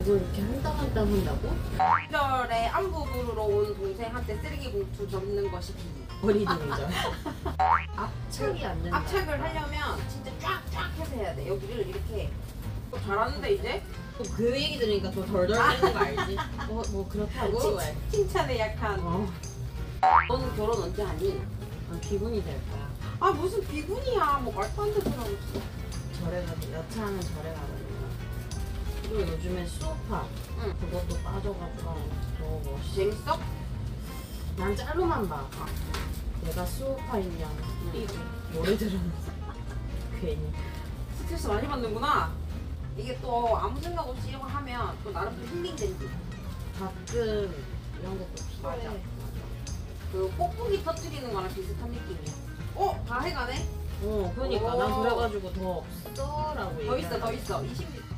이거 이렇게 한 땀 한 땀 한다고? 시절에 안부 부르러 온 동생한테 쓰레기 봉투 접는 것이 비. 어린이죠. 압착이 안 된다. 압착을 하려면 진짜 쫙쫙 해서 해야 돼. 여기를 이렇게. 잘하는데 이제? 또 그 얘기 들으니까 더 덜덜 되는 거 알지? 뭐 그렇다고? 칭찬에 약한. 넌 결혼 언제 하니? 비군이 될 거야. 아 무슨 비군이야. 뭐 말도 안 되는 소리 하고 있어. 절에 가서 여차하면 절에 가거든요. 그리고 요즘에 수우파 그것도 빠져가지고 너무 멋있어. 재밌어? 난 짤로만 봐. 내가 수우파인 양 노래 들으면서 괜히 스트레스 많이 받는구나. 이게 또 아무 생각 없이 이런 거 하면 또 나름 또 힐링된디. 가끔 이런 것도 필요해. 맞아. 그 뽁뽁이 터뜨리는 거랑 비슷한 느낌이야. 다 해가네? 그러니까 오. 난 그래가지고 더 없어라고 더 있어, 얘기하려고. 더 있어. 20.